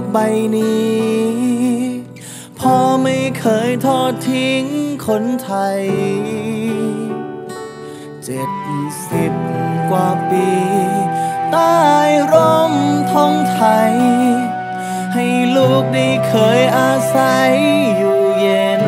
ใบนี้พ่อไม่เคยทอดทิ้งคนไทย70 กว่าปีใต้ร่มธงไทยให้ลูกได้เคยอาศัยอยู่เย็น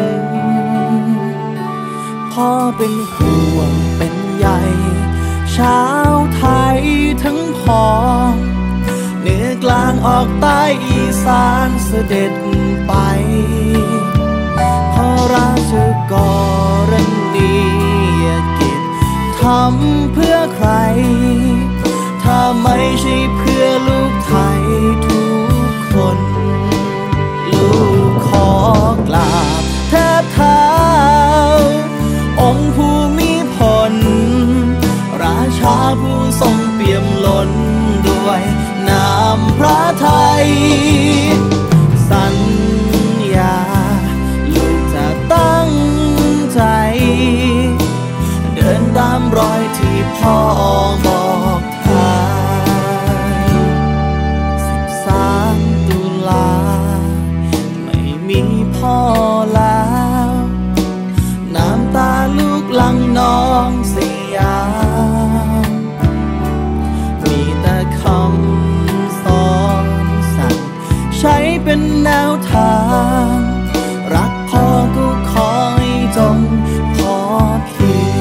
พ่อเป็นห่วงเป็นใยชาวไทยทั้งพ้องเหนือกลางออกใต้อีสานเสด็จไปพระราชกรณียกิจทำเพื่อใครถ้าไม่ใช่เพื่อลูกไทยทุกคนลูกขอกราบแทบเท้าองค์ผู้มีผลราชาผู้ทรงเปี่ยมล้นด้วยน้ำพระทัยสัญญาลูกจะตั้งใจเดินตามรอยที่พ่อบอกทาง13 ตุลาไม่มีพ่อแล้วน้ำตาลูกหลั่งนองสยามมีแต่คำสอนสั่งใช้เป็นแนวทางรักพ่อก็ขอให้จงพอเพีย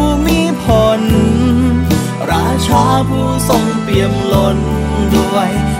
ผู้ทรงเปี่ยมล้นด้วย